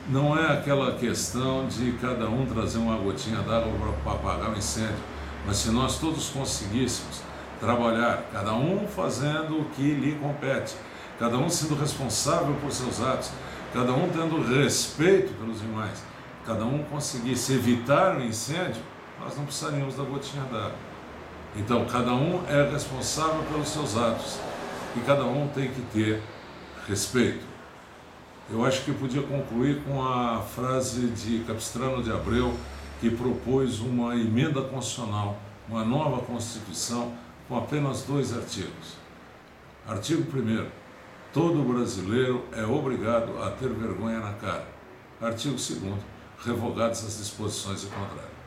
não é aquela questão de cada um trazer uma gotinha d'água para apagar o incêndio, mas se nós todos conseguíssemos trabalhar, cada um fazendo o que lhe compete, cada um sendo responsável por seus atos, cada um tendo respeito pelos demais, cada um conseguisse evitar o incêndio, nós não precisaríamos da gotinha d'água. Então, cada um é responsável pelos seus atos e cada um tem que ter respeito. Eu acho que eu podia concluir com a frase de Capistrano de Abreu, que propôs uma emenda constitucional, uma nova Constituição, com apenas 2 artigos. Artigo 1º. Todo brasileiro é obrigado a ter vergonha na cara. Artigo 2º. Revogadas as disposições em contrário.